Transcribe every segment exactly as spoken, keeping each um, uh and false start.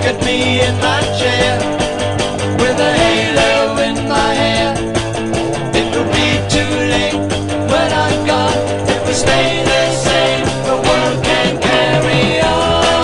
at me in my chair with a halo in my hair. It will be too late when I'm gone. It will stay the same. The world can carry on.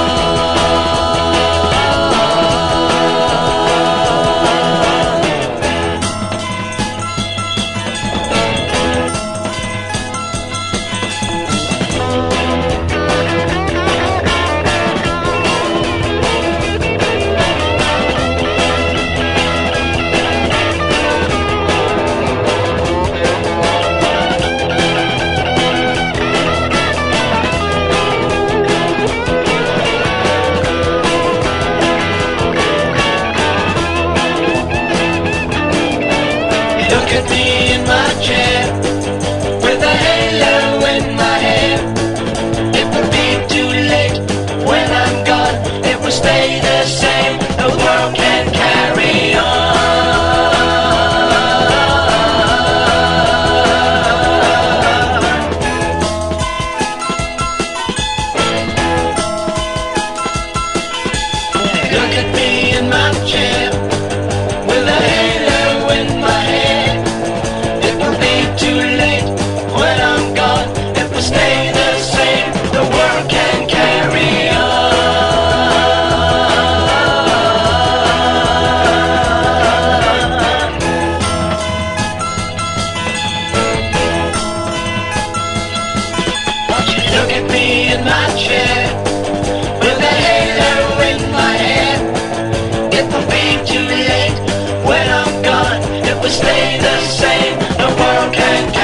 Look at me in my chair with a halo in my hair. It will be too late when I'm gone. It will stay the same. The world can carry on. Look at me in my chair with a halo in my hair. It will be too late when I'm gone. It will stay the same. The world can carry on. Look at me in my chair with a halo in my hair. It will be too late when I'm gone. It will stay the same. The world can carry on.